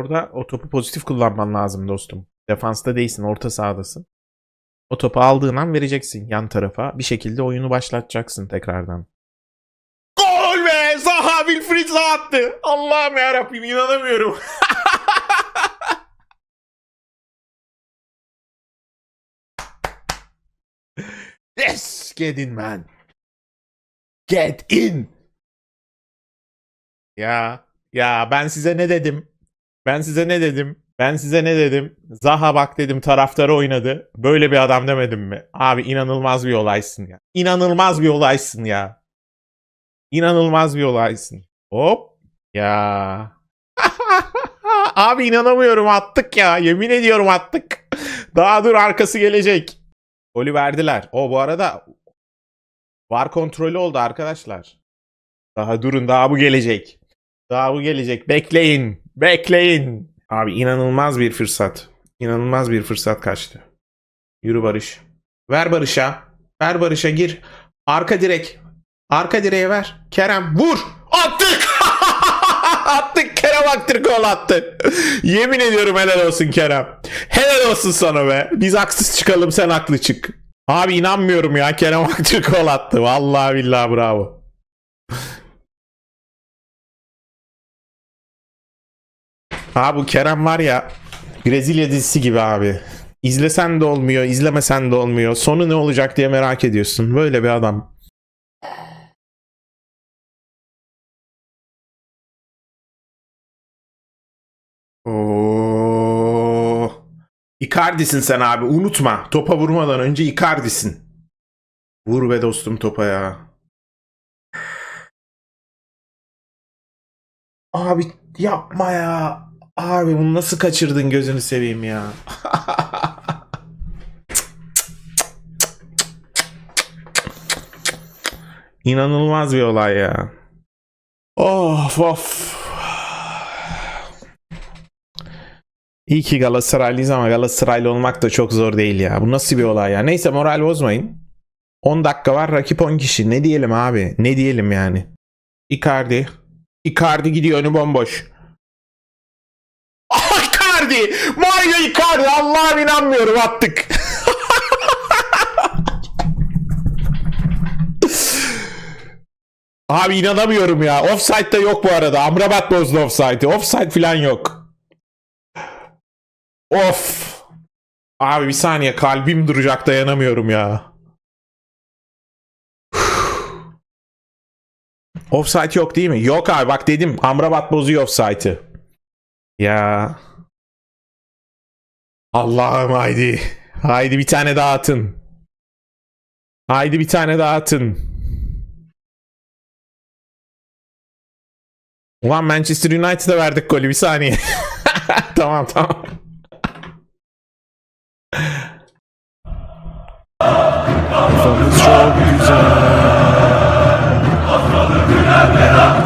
Orada o topu pozitif kullanman lazım dostum. Defansta değilsin, orta sahadasın. O topu aldığın an vereceksin yan tarafa. Bir şekilde oyunu başlatacaksın tekrardan. Gol be! Zaha Wilfried Zaha attı. Allah'ım yarabbim, inanamıyorum. Yes! Get in man. Get in. Ya ben size ne dedim? Ben size ne dedim? Ben size ne dedim? Zaha bak dedim, taraftarı oynadı. Böyle bir adam demedim mi? Abi inanılmaz bir olaysın ya. İnanılmaz bir olaysın ya. İnanılmaz bir olaysın. Hop. Ya. Abi inanamıyorum, attık ya. Yemin ediyorum attık. Daha dur, arkası gelecek. Golü verdiler. Bu arada VAR kontrolü oldu arkadaşlar. Daha durun, daha bu gelecek. Daha bu gelecek. Bekleyin. Bekleyin. Abi inanılmaz bir fırsat. İnanılmaz bir fırsat kaçtı. Yürü Barış. Ver Barış'a. Ver Barış'a, gir. Arka direk. Arka direğe ver. Kerem vur. Attık. Attık. Kerem Aktürkoğlu attı. Yemin ediyorum helal olsun Kerem. Helal olsun sana be. Biz haksız çıkalım, sen haklı çık. Abi inanmıyorum ya, Kerem Aktürkoğlu attı. Vallahi billahi bravo. Abi bu Kerem var ya, Brezilya dizisi gibi abi. İzlesen de olmuyor, izlemesen de olmuyor. Sonu ne olacak diye merak ediyorsun. Böyle bir adam. Oo. Icardi'sin sen abi, unutma. Topa vurmadan önce Icardi'sin. Vur be dostum topa ya. Abi yapma ya. Abi bunu nasıl kaçırdın, gözünü seveyim ya. İnanılmaz bir olay ya. Of of. İyi ki Galatasaraylıyız ama Galatasaraylı olmak da çok zor değil ya. Bu nasıl bir olay ya. Neyse, moral bozmayın. 10 dakika var, rakip 10 kişi. Ne diyelim abi? Ne diyelim yani? Icardi. Icardi gidiyor, önü bomboş. Icardi! Mario Icardi! Allah'ım inanmıyorum, attık. Abi inanamıyorum ya. Offside de yok bu arada. Amrabat bozdu offside'i. Offside falan yok. Of. Abi bir saniye, kalbim duracak, dayanamıyorum ya. Offside yok değil mi? Yok abi, bak dedim. Amrabat bozuyor offside'ı. Ya. Allah'ım haydi. Haydi bir tane daha atın. Haydi bir tane daha atın. Ulan Manchester United'a verdik golü, bir saniye. Tamam. Kafamız çok güzel.